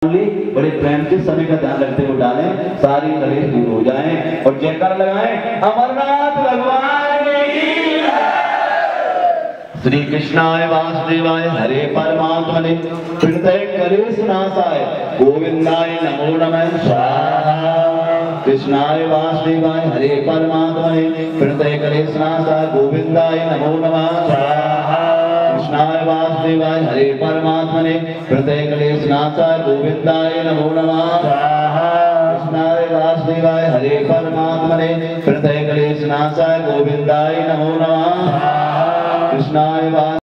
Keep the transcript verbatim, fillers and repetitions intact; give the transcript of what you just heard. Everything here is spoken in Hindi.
बड़े प्रेम से समय का ध्यान रखते हुए डालें, सारी कलेश दूर हो जाएं और जयकार लगाएं अमरनाथ भगवान की। श्री कृष्णाय वासुदेवाय हरे परमात्मने हृदय कलेश नाशाय गोविंदाय नमो नमः स्वाहा। कृष्णाय वासुदेवाय हरे परमात्मने हृदय कलेश नाशाय गोविंदाय नमो नमः स्वाहा। कृष्णाय वासुदेवाय हरे परमात्मने हृदय कलेश नाशाय गोविंदाय नमो नमः स्वाहा। कृष्णाय वासुदेवाय हरे परमात्मने हृदय कलेश नाशाय गोविंदाय नमो नमः स्वाहा। कृष्णाय